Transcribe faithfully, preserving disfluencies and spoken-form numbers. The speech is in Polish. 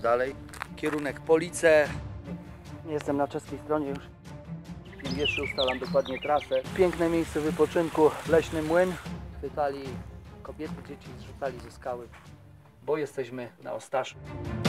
dalej. Kierunek Police. Jestem na czeskiej stronie już. Pierwszy ustalam dokładnie trasę. Piękne miejsce wypoczynku, leśny młyn. Chwytali kobiety, dzieci zrzucali ze skały, bo jesteśmy na Ostaszu.